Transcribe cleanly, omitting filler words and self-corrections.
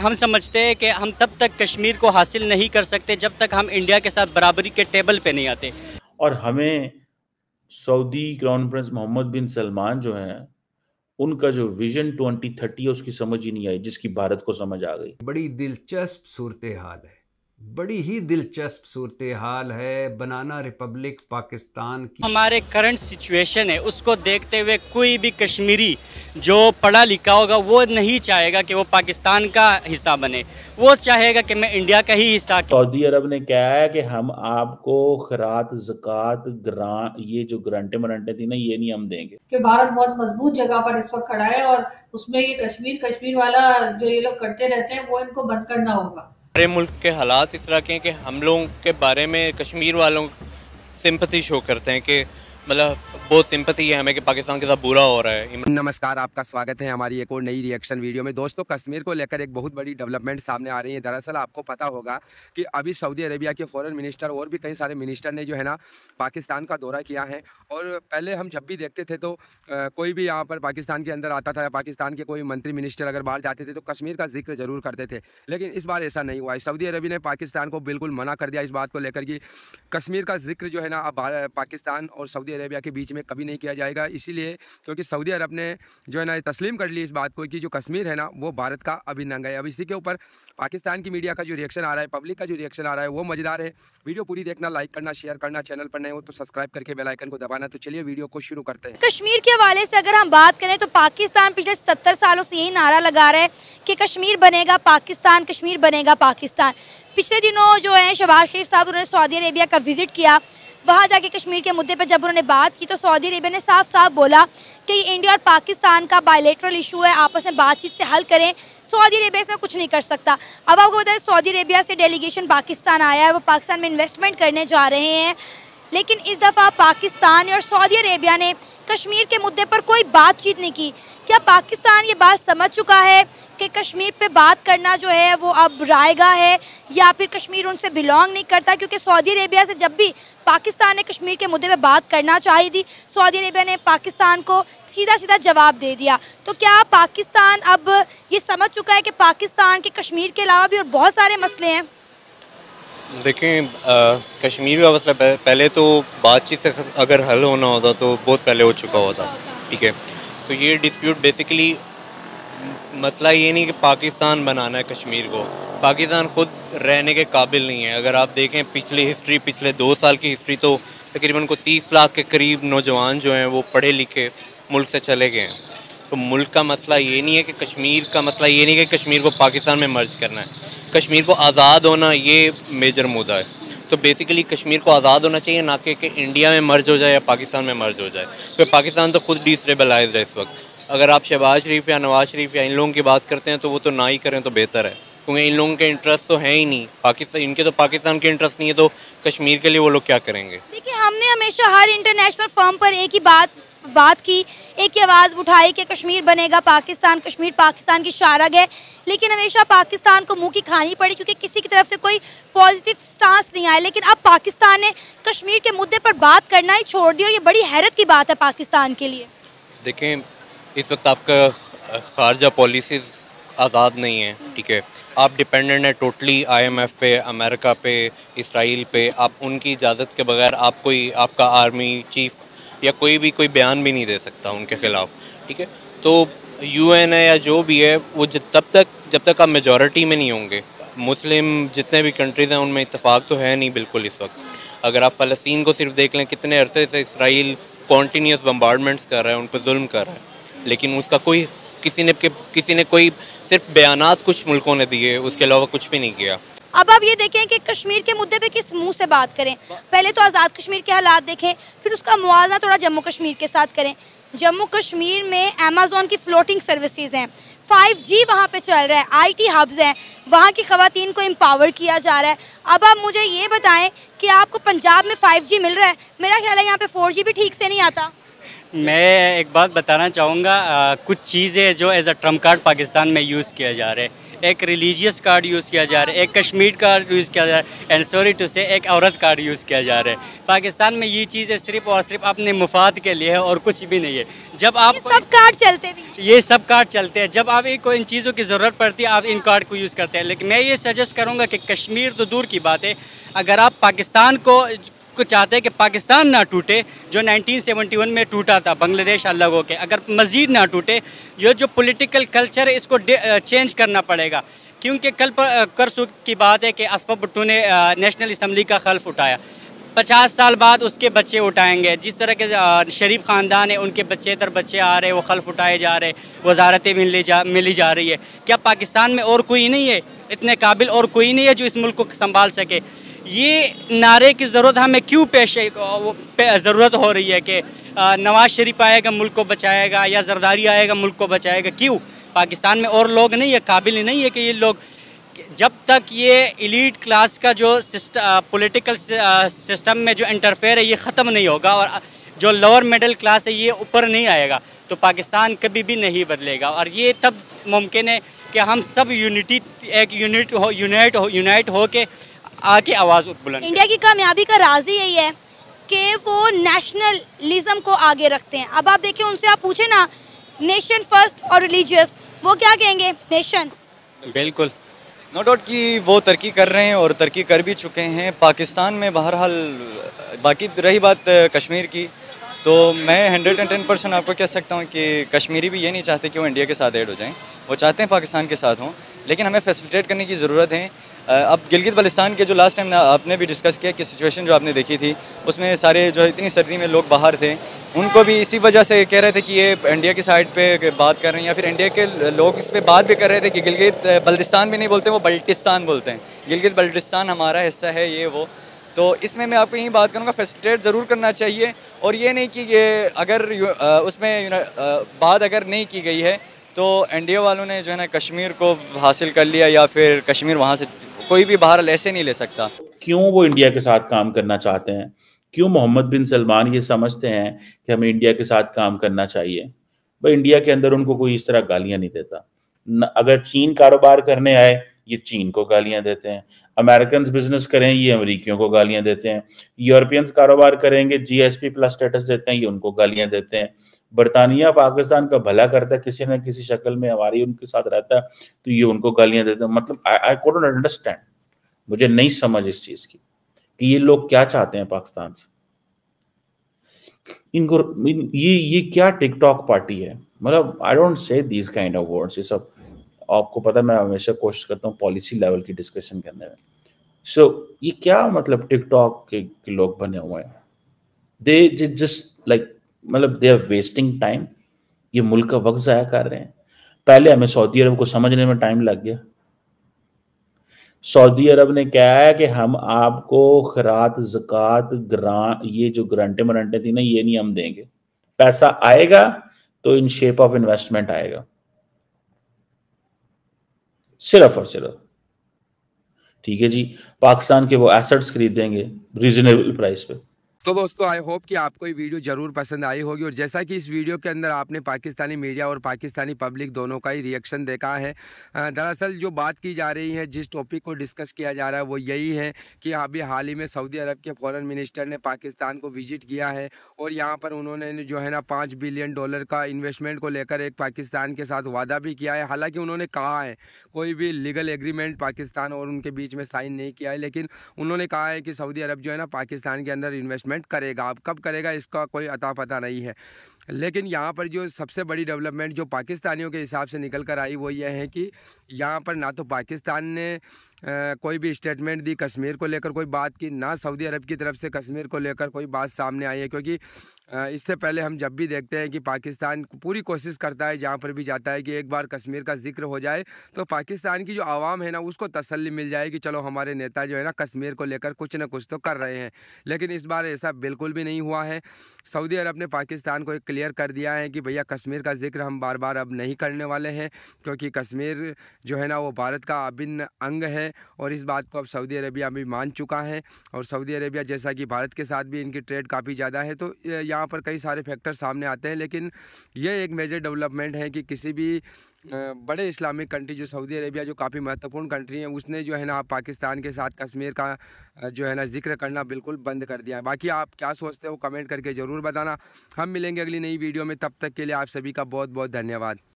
हम समझते हैं कि हम तब तक कश्मीर को हासिल नहीं कर सकते जब तक हम इंडिया के साथ बराबरी के टेबल पे नहीं आते। और हमें Saudi crown prince Mohammed bin Salman जो हैं उनका जो विजन 2030 है उसकी समझ ही नहीं आई, जिसकी भारत को समझ आ गई। बड़ी दिलचस्प सूरत हाल है, बड़ी ही दिलचस्प सूरत हाल है बनाना रिपब्लिक पाकिस्तान की। हमारे करंट सिचुएशन है उसको देखते हुए कोई भी कश्मीरी जो पढ़ा लिखा होगा वो नहीं चाहेगा कि वो पाकिस्तान का हिस्सा बने, वो चाहेगा कि मैं इंडिया का ही हिस्सा। सऊदी अरब ने क्या है कि हम आपको खरात ज़कात ग्रांट, ये जो ग्रांटें मरांटें थी ना, ये नहीं हम देंगे। कि भारत बहुत मजबूत जगह पर इस वक्त खड़ा है और उसमें ये कश्मीर वाला जो ये लोग करते रहते हैं वो इनको बंद करना होगा। हमारे मुल्क के हालात इस तरह के हैं कि हम लोगों के बारे में कश्मीर वालों सिंपैथी शो करते हैं कि मतलब बहुत सिंपैथी है हमें कि पाकिस्तान के साथ बुरा हो रहा है। नमस्कार, आपका स्वागत है हमारी एक और नई रिएक्शन वीडियो में। दोस्तों, कश्मीर को लेकर एक बहुत बड़ी डेवलपमेंट सामने आ रही है। दरअसल आपको पता होगा कि अभी सऊदी अरेबिया के फॉरेन मिनिस्टर और भी कई सारे मिनिस्टर ने जो है ना पाकिस्तान का दौरा किया है। और पहले हम जब भी देखते थे तो कोई भी यहाँ पर पाकिस्तान के अंदर आता था या पाकिस्तान के कोई मंत्री मिनिस्टर अगर बाहर जाते थे तो कश्मीर का जिक्र जरूर करते थे, लेकिन इस बार ऐसा नहीं हुआ है। सऊदी अरबिया ने पाकिस्तान को बिल्कुल मना कर दिया इस बात को लेकर कि कश्मीर का जिक्र जो है ना अब पाकिस्तान और सऊदी अरेबिया के बीच में कभी नहीं किया जाएगा। इसीलिए क्योंकि सऊदी अरब ने जो है ना तस्लीम कर ली इस बात को कि जो कश्मीर है ना वो भारत का अभिन्न अंग है। अब इसी के ऊपर पाकिस्तान की मीडिया का जो रिएक्शन आ रहा है, पब्लिक का जो रिएक्शन आ रहा है वो मजेदार है। वीडियो पूरी देखना, लाइक करना, शेयर करना, चैनल पर नए हो तो सब्सक्राइब करके बेल आइकन को दबाना। तो चलिए वीडियो को शुरू करते हैं। कश्मीर के हवाले से अगर हम बात करें तो पाकिस्तान पिछले 77 सालों से यही नारा लगा रहा है कि कश्मीर बनेगा पाकिस्तान, कश्मीर बनेगा पाकिस्तान। पिछले दिनों जो है शहबाज शरीफ साहब उन्होंने सऊदी अरेबिया का विजिट किया, वहाँ जाके कश्मीर के मुद्दे पर जब उन्होंने बात की तो सऊदी अरेबिया ने साफ साफ बोला कि इंडिया और पाकिस्तान का बायलैटरल इशू है, आपस में बातचीत से हल करें, सऊदी अरेबिया इसमें कुछ नहीं कर सकता। अब आपको बताएं सऊदी अरेबिया से डेलीगेशन पाकिस्तान आया है, वो पाकिस्तान में इन्वेस्टमेंट करने जा रहे हैं, लेकिन इस दफ़ा पाकिस्तान और सऊदी अरेबिया ने कश्मीर के मुद्दे पर कोई बातचीत नहीं की। क्या पाकिस्तान ये बात समझ चुका है कि कश्मीर पे बात करना जो है वो अब रायगा है, या फिर कश्मीर उनसे बिलोंग नहीं करता? क्योंकि सऊदी अरेबिया से जब भी पाकिस्तान ने कश्मीर के मुद्दे पे बात करना चाहिए थी, सऊदी अरेबिया ने पाकिस्तान को सीधा सीधा जवाब दे दिया। तो क्या पाकिस्तान अब ये समझ चुका है कि पाकिस्तान के कश्मीर के अलावा भी और बहुत सारे मसले हैं? देखें, कश्मीर का मसला पहले तो बातचीत से अगर हल होना होता तो बहुत पहले हो चुका होता, ठीक है। तो ये डिस्प्यूट बेसिकली मसला ये नहीं कि पाकिस्तान बनाना है कश्मीर को, पाकिस्तान खुद रहने के काबिल नहीं है। अगर आप देखें पिछली हिस्ट्री, पिछले 2 साल की हिस्ट्री, तो तकरीबन को 30 लाख के करीब नौजवान जो हैं वो पढ़े लिखे मुल्क से चले गए हैं। तो मुल्क का मसला ये नहीं है कि कश्मीर का मसला ये नहीं कि कश्मीर को पाकिस्तान में मर्ज करना है, कश्मीर को आज़ाद होना ये मेजर मुद्दा है। तो बेसिकली कश्मीर को आज़ाद होना चाहिए, ना कि इंडिया में मर्ज हो जाए या पाकिस्तान में मर्ज हो जाए। तो पाकिस्तान तो खुद डिस्टेबलाइज्ड है इस वक्त। अगर आप शहबाज शरीफ या नवाज शरीफ या इन लोगों की बात करते हैं तो वो तो ना ही करें तो बेहतर है, क्योंकि इन लोगों के इंटरेस्ट तो है ही नहीं पाकिस्तान, इनके तो पाकिस्तान के इंटरेस्ट नहीं है, तो कश्मीर के लिए वो लोग क्या करेंगे? देखिए, हमने हमेशा हर इंटरनेशनल फर्म पर एक ही बात की, एक ही आवाज़ उठाई कि कश्मीर बनेगा पाकिस्तान, कश्मीर पाकिस्तान की शारग है, लेकिन हमेशा पाकिस्तान को मुंह की खानी पड़ी क्योंकि किसी की तरफ से कोई पॉजिटिव स्टांस नहीं आया। लेकिन अब पाकिस्तान ने कश्मीर के मुद्दे पर बात करना ही छोड़ दिया और ये बड़ी हैरत की बात है पाकिस्तान के लिए। देखें, इस वक्त आपका खारजा पॉलिसीज़ आज़ाद नहीं है, ठीक है। आप डिपेंडेंट है टोटली IMF पे, अमेरिका पे, इसराइल पे। आप उनकी इजाज़त के बगैर आप कोई आपका आर्मी चीफ या कोई बयान भी नहीं दे सकता उनके ख़िलाफ़, ठीक है। तो UN है या जो भी है वो जब तक आप मेजॉरिटी में नहीं होंगे, मुस्लिम जितने भी कंट्रीज़ हैं उनमें इत्तेफाक तो है नहीं बिल्कुल इस वक्त। अगर आप फ़लस्तीन को सिर्फ देख लें, कितने अरसे से इसराइल कॉन्टीन्यूस बम्बार्डमेंट्स कर रहा है, उन पर जुल्म कर रहा है, लेकिन उसका कोई किसी ने कोई सिर्फ बयानात कुछ मुल्कों ने दिए, उसके अलावा कुछ भी नहीं किया। अब आप ये देखें कि कश्मीर के मुद्दे पे किस मुंह से बात करें। पहले तो आज़ाद कश्मीर के हालात देखें, फिर उसका मुआवजा थोड़ा जम्मू कश्मीर के साथ करें। जम्मू कश्मीर में अमेज़ॉन की फ्लोटिंग सर्विसेज हैं, 5G वहाँ पे चल रहा है, IT हब्स हैं, वहाँ की ख़वातीन को एम्पावर किया जा रहा है। अब आप मुझे ये बताएं कि आपको पंजाब में 5G मिल रहा है, मेरा ख्याल है यहाँ पे 4G भी ठीक से नहीं आता। मैं एक बात बताना चाहूँगा, कुछ चीज़ें जो as a trump card Pakistan में यूज़ किया जा रहा है। एक रिलीजियस कार्ड यूज़ किया जा रहा है, एक कश्मीर कार्ड यूज़ किया जा रहा है, एंड सॉरी टू से एक औरत कार्ड यूज़ किया जा रहा है। पाकिस्तान में ये चीज़ें सिर्फ और सिर्फ अपने मुफाद के लिए है और कुछ भी नहीं है। जब आप सब कार्ड चलते भी हैं। ये सब कार्ड चलते हैं, जब आप को इन चीज़ों की ज़रूरत पड़ती है आप इन कार्ड को यूज़ करते हैं। लेकिन मैं ये सजेस्ट करूँगा कि कश्मीर तो दूर की बात है, अगर आप पाकिस्तान को चाहते हैं कि पाकिस्तान ना टूटे जो 1971 में टूटा था बांग्लादेश अलग होके, अगर मज़ीद ना टूटे, ये जो पॉलिटिकल कल्चर है इसको चेंज करना पड़ेगा। क्योंकि कल परसों की बात है कि असफा भुट्टो ने नेशनल असम्बली का खल्फ उठाया, 50 साल बाद उसके बच्चे उठाएंगे। जिस तरह के शरीफ ख़ानदान है उनके बच्चे तर बच्चे आ रहे, वो खल्फ उठाए जा रहे, वजारतें मिली जा रही है। क्या पाकिस्तान में और कोई नहीं है इतने काबिल, और कोई नहीं है जो इस मुल्क को संभाल सके? ये नारे की ज़रूरत हमें क्यों ज़रूरत हो रही है कि नवाज शरीफ आएगा मुल्क को बचाएगा या जरदारी आएगा मुल्क को बचाएगा? क्यों? पाकिस्तान में और लोग नहीं है, काबिल नहीं है कि ये लोग, जब तक ये एलीट क्लास का जो पॉलिटिकल सिस्टम में जो इंटरफेयर है ये ख़त्म नहीं होगा और जो लोअर मिडिल क्लास है ये ऊपर नहीं आएगा, तो पाकिस्तान कभी भी नहीं बदलेगा। और ये तब मुमकिन है कि हम सब यूनाइट हो के आके आवाज़ बुलंद। इंडिया की कामयाबी का राज ही यही है कि वो नेशनलिज्म को आगे रखते हैं। अब आप देखिए, उनसे आप पूछे ना नेशन फर्स्ट और रिलीजियस, वो क्या कहेंगे? नेशन। बिल्कुल, नो डाउट कि वो तरक्की कर रहे हैं और तरक्की कर भी चुके हैं पाकिस्तान में बहरहाल। बाकी रही बात कश्मीर की, तो मैं 110% आपको कह सकता हूँ कि कश्मीरी भी ये नहीं चाहते कि वो इंडिया के साथ ऐड हो जाएं, वो चाहते हैं पाकिस्तान के साथ हों, लेकिन हमें फैसिलिटेट करने की ज़रूरत है। अब गिलगित बल्तिस्तान के जो लास्ट टाइम आपने भी डिस्कस किया कि सिचुएशन जो आपने देखी थी उसमें सारे जो इतनी सर्दी में लोग बाहर थे, उनको भी इसी वजह से कह रहे थे कि ये इंडिया की साइड पे बात कर रहे हैं, या फिर इंडिया के लोग इस पे बात भी कर रहे थे कि गिलगित बल्तिस्तान भी नहीं बोलते, वो बल्टिस्तान बोलते हैं। गिलगित बल्टिस्तान हमारा हिस्सा है, ये वो। तो इसमें मैं आपको यही बात करूँगा, फैसिलिटेट ज़रूर करना चाहिए, और ये नहीं कि ये अगर उसमें बात अगर नहीं की गई है तो इंडिया वालों ने जो है ना कश्मीर को हासिल कर लिया, या फिर कश्मीर वहाँ से कोई भी बाहर ऐसे नहीं ले सकता। क्यों वो इंडिया के साथ काम करना चाहते हैं? क्यों मोहम्मद बिन सलमान ये समझते हैं कि हमें इंडिया के साथ काम करना चाहिए? भाई इंडिया के अंदर उनको कोई इस तरह गालियां नहीं देता। अगर चीन कारोबार करने आए ये चीन को गालियां देते हैं, अमेरिकन बिजनेस करें ये अमेरिकियों को गालियां देते हैं, यूरोपियंस कारोबार करेंगे GSP प्लस स्टेटस देते हैं ये उनको गालियां देते हैं, बरतानिया पाकिस्तान का भला करता है किसी न किसी शक्ल में, हमारी उनके साथ रहता है तो ये उनको गालियां देते हैं। मतलब आई कुडंट अंडरस्टैंड, मुझे नहीं समझ इस चीज की कि ये लोग क्या चाहते हैं पाकिस्तान से। इनको ये क्या टिकटॉक पार्टी है? मतलब I don't say these kind of words. ये सब आपको पता है, मैं हमेशा कोशिश करता हूँ पॉलिसी लेवल की डिस्कशन करने में। सो ये क्या मतलब टिकटॉक के लोग बने हुए हैं? दे जस्ट लाइक मतलब दे आर वेस्टिंग टाइम, ये मुल्क का वक्त जाया कर रहे हैं। पहले हमें सऊदी अरब को समझने में टाइम लग गया। सऊदी अरब ने कहा है कि हम आपको खैरात, ज़कात, ग्रांट, ये जो ग्रांटें मरांटें थी ना ये नहीं हम देंगे, पैसा आएगा तो इन शेप ऑफ इन्वेस्टमेंट आएगा, सिर्फ और सिर्फ। ठीक है जी, पाकिस्तान के वो एसेट्स खरीदेंगे रीजनेबल प्राइस पे। तो दोस्तों आई होप कि आपको ये वीडियो ज़रूर पसंद आई होगी, और जैसा कि इस वीडियो के अंदर आपने पाकिस्तानी मीडिया और पाकिस्तानी पब्लिक दोनों का ही रिएक्शन देखा है। दरअसल जो बात की जा रही है, जिस टॉपिक को डिस्कस किया जा रहा है वो यही है कि अभी हाल ही में सऊदी अरब के फॉरेन मिनिस्टर ने पाकिस्तान को विजिट किया है, और यहाँ पर उन्होंने जो है ना $5 बिलियन का इन्वेस्टमेंट को लेकर एक पाकिस्तान के साथ वादा भी किया है। हालाँकि उन्होंने कहा है कोई भी लीगल एग्रीमेंट पाकिस्तान और उनके बीच में साइन नहीं किया है, लेकिन उन्होंने कहा है कि सऊदी अरब जो है ना पाकिस्तान के अंदर इन्वेस्टमेंट करेगा। अब कब करेगा इसका कोई अता पता नहीं है। लेकिन यहाँ पर जो सबसे बड़ी डेवलपमेंट जो पाकिस्तानियों के हिसाब से निकल कर आई वो ये है कि यहाँ पर ना तो पाकिस्तान ने कोई भी स्टेटमेंट दी कश्मीर को लेकर, कोई बात की, ना सऊदी अरब की तरफ से कश्मीर को लेकर कोई बात सामने आई है। क्योंकि इससे पहले हम जब भी देखते हैं कि पाकिस्तान पूरी कोशिश करता है, जहाँ पर भी जाता है, कि एक बार कश्मीर का जिक्र हो जाए तो पाकिस्तान की जो आवाम है ना उसको तसल्ली मिल जाए कि चलो हमारे नेता जो है ना कश्मीर को लेकर कुछ ना कुछ तो कर रहे हैं। लेकिन इस बार ऐसा बिल्कुल भी नहीं हुआ है। सऊदी अरब ने पाकिस्तान को एक क्लियर कर दिया है कि भैया कश्मीर का जिक्र हम बार बार अब नहीं करने वाले हैं, क्योंकि कश्मीर जो है ना वो भारत का अभिन्न अंग है, है और इस बात को अब सऊदी अरेबिया भी मान चुका है। और सऊदी अरेबिया जैसा कि भारत के साथ भी इनकी ट्रेड काफ़ी ज़्यादा है, तो यहाँ पर कई सारे फैक्टर सामने आते हैं। लेकिन ये एक मेजर डेवलपमेंट है कि किसी भी बड़े इस्लामिक कंट्री जो सऊदी अरेबिया जो काफ़ी महत्वपूर्ण कंट्री है, उसने जो है ना पाकिस्तान के साथ कश्मीर का जो है ना जिक्र करना बिल्कुल बंद कर दिया है। बाकी आप क्या सोचते हो कमेंट करके ज़रूर बताना। हम मिलेंगे अगली नई वीडियो में, तब तक के लिए आप सभी का बहुत बहुत धन्यवाद।